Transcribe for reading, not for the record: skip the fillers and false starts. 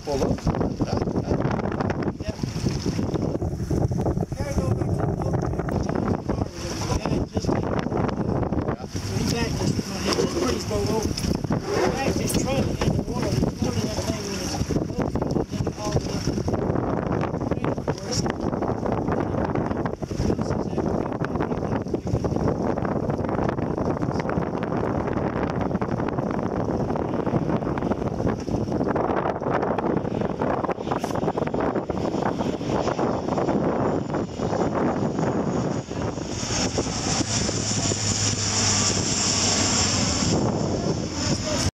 pull up. Yep. Carry over to the boat. The guy just so he backed this, my head was pretty slow over. He backed his truck in the water and floated that thing